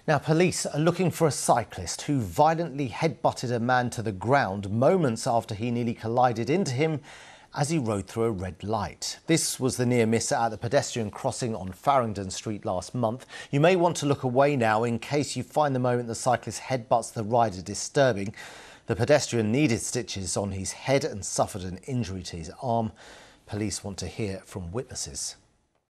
Now, police are looking for a cyclist who violently headbutted a man to the ground moments after he nearly collided into him as he rode through a red light. This was the near miss at the pedestrian crossing on Farringdon Street last month. You may want to look away now in case you find the moment the cyclist headbutts the rider disturbing. The pedestrian needed stitches on his head and suffered an injury to his arm. Police want to hear from witnesses.